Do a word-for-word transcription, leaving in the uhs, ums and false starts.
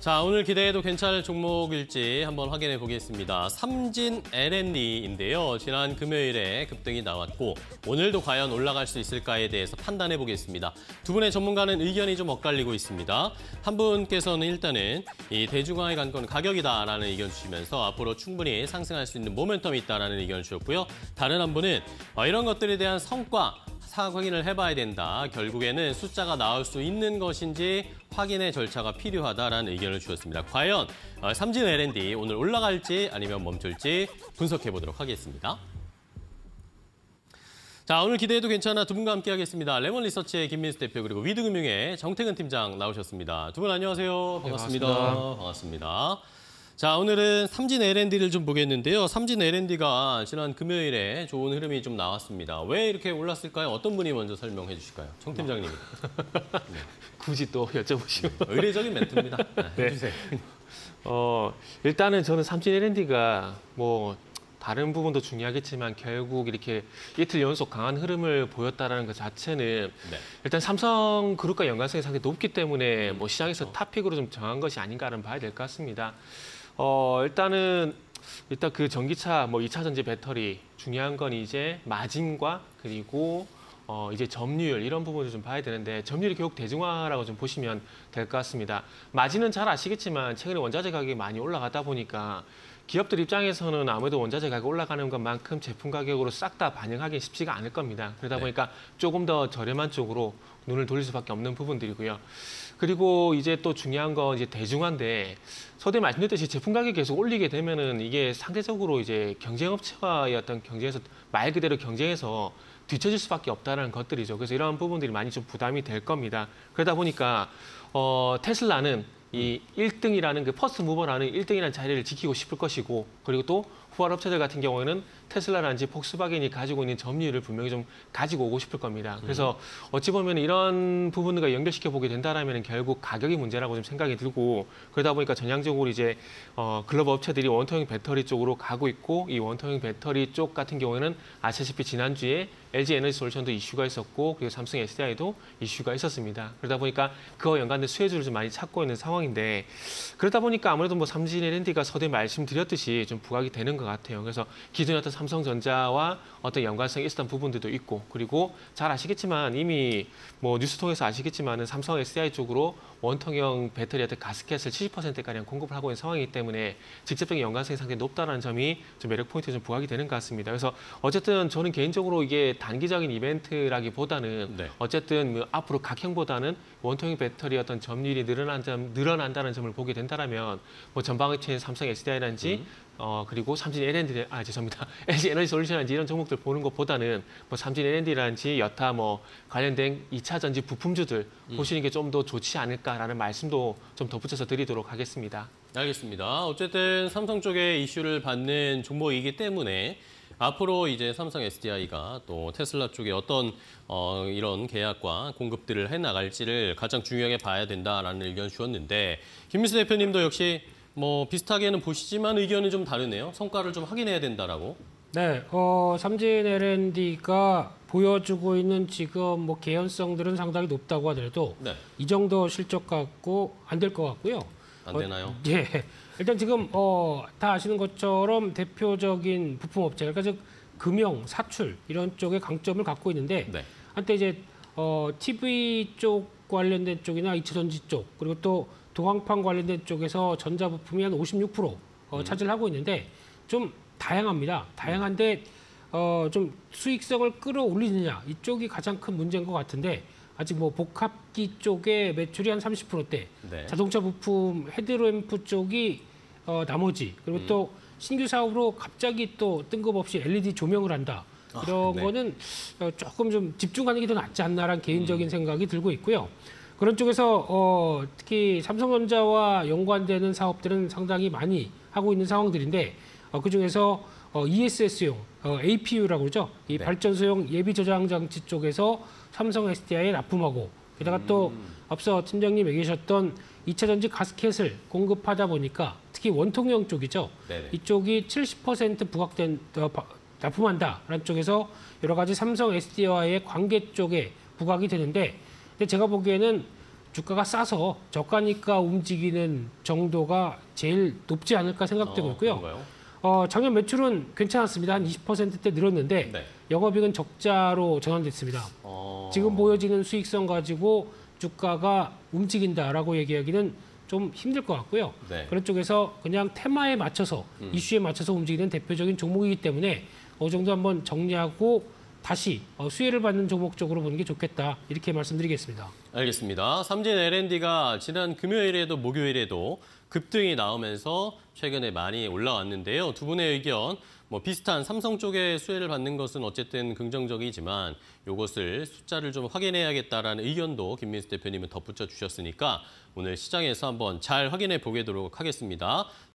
자, 오늘 기대해도 괜찮을 종목일지 한번 확인해 보겠습니다. 삼진 엘앤디인데요. 지난 금요일에 급등이 나왔고 오늘도 과연 올라갈 수 있을까에 대해서 판단해 보겠습니다. 두 분의 전문가는 의견이 좀 엇갈리고 있습니다. 한 분께서는 일단은 이 대중화의 관건 가격이다라는 의견 주시면서 앞으로 충분히 상승할 수 있는 모멘텀이 있다라는 의견을 주셨고요. 다른 한 분은 이런 것들에 대한 성과, 사학 확인을 해봐야 된다. 결국에는 숫자가 나올 수 있는 것인지 확인의 절차가 필요하다라는 의견을 주셨습니다. 과연 삼진 엘앤디 오늘 올라갈지 아니면 멈출지 분석해 보도록 하겠습니다. 자, 오늘 기대해도 괜찮아 두 분과 함께 하겠습니다. 레몬리서치의 김민수 대표 그리고 위드금융의 정태근 팀장 나오셨습니다. 두 분 안녕하세요. 반갑습니다. 네, 반갑습니다. 반갑습니다. 자, 오늘은 삼진 엘앤디를 좀 보겠는데요. 삼진 엘앤디가 지난 금요일에 좋은 흐름이 좀 나왔습니다. 왜 이렇게 올랐을까요? 어떤 분이 먼저 설명해 주실까요? 정 팀장님이. 네. 굳이 또 여쭤보시면. 의례적인 멘트입니다. 네, 네. 해주세요. 어, 일단은 저는 삼진 엘앤디가 뭐 다른 부분도 중요하겠지만 결국 이렇게 이틀 연속 강한 흐름을 보였다는 것 자체는 네. 일단 삼성그룹과 연관성이 상당히 높기 때문에 뭐 시장에서 탑픽으로 좀 정한 것이 아닌가를 봐야 될 것 같습니다. 어, 일단은 일단 그 전기차 뭐 이 차 전지 배터리 중요한 건 이제 마진과 그리고 어, 이제 점유율 이런 부분을 좀 봐야 되는데 점유율이 결국 대중화라고 좀 보시면 될 것 같습니다. 마진은 잘 아시겠지만 최근에 원자재 가격이 많이 올라가다 보니까 기업들 입장에서는 아무래도 원자재 가격 올라가는 것만큼 제품 가격으로 싹 다 반영하기 쉽지가 않을 겁니다. 그러다 보니까 조금 더 저렴한 쪽으로 눈을 돌릴 수밖에 없는 부분들이고요. 그리고 이제 또 중요한 건 이제 대중화인데 서두에 말씀드렸듯이 제품 가격이 계속 올리게 되면은 이게 상대적으로 이제 경쟁업체와의 어떤 경쟁에서 말 그대로 경쟁에서 뒤처질 수밖에 없다는 것들이죠. 그래서 이런 부분들이 많이 좀 부담이 될 겁니다. 그러다 보니까 어, 테슬라는 이 일 등이라는 그 퍼스트 무버라는 일 등이라는 자리를 지키고 싶을 것이고 그리고 또 후발 업체들 같은 경우에는 테슬라라든지 폭스바겐이 가지고 있는 점유율을 분명히 좀 가지고 오고 싶을 겁니다. 그래서 어찌 보면 이런 부분과 연결시켜 보게 된다라면 결국 가격이 문제라고 좀 생각이 들고 그러다 보니까 전향적으로 이제 어, 글로벌 업체들이 원통형 배터리 쪽으로 가고 있고 이 원통형 배터리 쪽 같은 경우에는 아시다시피 지난주에 엘지 에너지 솔루션도 이슈가 있었고 그리고 삼성 에스디아이도 이슈가 있었습니다. 그러다 보니까 그와 연관된 수혜주를 좀 많이 찾고 있는 상황인데 그러다 보니까 아무래도 뭐 삼진 엘앤디가 서두에 말씀드렸듯이 좀 부각이 되는 것 같아요. 그래서 기존의 어떤 삼성전자와 어떤 연관성이 있었던 부분들도 있고 그리고 잘 아시겠지만 이미 뭐 뉴스 통해서 아시겠지만은 삼성 에스디아이 쪽으로 원통형 배터리 어떤 가스켓을 칠십 퍼센트가량 공급을 하고 있는 상황이기 때문에 직접적인 연관성이 상당히 높다는 점이 좀 매력 포인트가 좀 부각이 되는 것 같습니다. 그래서 어쨌든 저는 개인적으로 이게 단기적인 이벤트라기보다는 네. 어쨌든 뭐 앞으로 각형보다는 원통형 배터리 어떤 점유율이 늘어난 점, 늘어난다는 점을 보게 된다면 뭐 전방위치인 삼성 에스디아이라든지 음. 어 그리고 삼진 엘앤디 아 죄송합니다 엘지 에너지 솔루션이라든지 이런 종목들 보는 것보다는 뭐 삼진 엘앤디라든지 여타 뭐 관련된 이 차 전지 부품주들 음. 보시는 게 좀 더 좋지 않을까라는 말씀도 좀 덧붙여서 드리도록 하겠습니다. 알겠습니다. 어쨌든 삼성 쪽에 이슈를 받는 종목이기 때문에 앞으로 이제 삼성 에스디아이가 또 테슬라 쪽에 어떤 어, 이런 계약과 공급들을 해나갈지를 가장 중요하게 봐야 된다라는 의견 주셨는데 김민수 대표님도 역시 뭐 비슷하게는 보시지만 의견은 좀 다르네요. 성과를 좀 확인해야 된다라고. 네, 어, 삼진 엘앤디가 보여주고 있는 지금 뭐 개연성들은 상당히 높다고 하더라도 네. 이 정도 실적 갖고 안 될 것 같고요. 안 되나요? 어, 예. 일단 지금 어, 다 아시는 것처럼 대표적인 부품업체, 그러니까 즉 금형, 사출 이런 쪽에 강점을 갖고 있는데 네. 한때 이제 어, 티비 쪽 관련된 쪽이나 이차전지 쪽 그리고 또 도광판 관련된 쪽에서 전자부품이 한 오십육 퍼센트 어, 차지를 하고 있는데 좀 다양합니다. 다양한데 어, 좀 수익성을 끌어올리느냐 이쪽이 가장 큰 문제인 것 같은데 아직 뭐 복합기 쪽에 매출이 한 삼십 퍼센트대, 네. 자동차 부품 헤드램프 쪽이 어, 나머지 그리고 음. 또 신규 사업으로 갑자기 또 뜬금없이 엘이디 조명을 한다. 이런 아, 네. 거는 어, 조금 좀 집중하는 게 더 낫지 않나라는 개인적인 음. 생각이 들고 있고요. 그런 쪽에서 어, 특히 삼성전자와 연관되는 사업들은 상당히 많이 하고 있는 상황들인데 어, 그중에서 어, 이에스에스용, 어, 에이피유라고 그러죠. 이 네. 발전소용 예비 저장 장치 쪽에서 삼성 에스디아이에 납품하고 게다가 음. 또 앞서 팀장님 얘기하셨던 이차 전지 가스켓을 공급하다 보니까 특히 원통형 쪽이죠. 네네. 이쪽이 칠십 퍼센트 부각된 어, 납품한다라는 쪽에서 여러 가지 삼성 에스디아이와의 관계 쪽에 부각이 되는데 근데 제가 보기에는 주가가 싸서 저가니까 움직이는 정도가 제일 높지 않을까 생각되고 어, 있고요. 그런가요? 어, 작년 매출은 괜찮았습니다. 한 이십 퍼센트대 늘었는데 네. 영업이익은 적자로 전환됐습니다. 어... 지금 보여지는 수익성 가지고 주가가 움직인다라고 얘기하기는 좀 힘들 것 같고요. 네. 그런 쪽에서 그냥 테마에 맞춰서 음. 이슈에 맞춰서 움직이는 대표적인 종목이기 때문에 어느 정도 한번 정리하고 다시 어, 수혜를 받는 종목 쪽으로 보는 게 좋겠다. 이렇게 말씀드리겠습니다. 알겠습니다. 삼진 엘앤디가 지난 금요일에도 목요일에도 급등이 나오면서 최근에 많이 올라왔는데요. 두 분의 의견, 뭐 비슷한 삼성 쪽에 수혜를 받는 것은 어쨌든 긍정적이지만 이것을 숫자를 좀 확인해야겠다라는 의견도 김민수 대표님은 덧붙여 주셨으니까 오늘 시장에서 한번 잘 확인해 보도록 하겠습니다.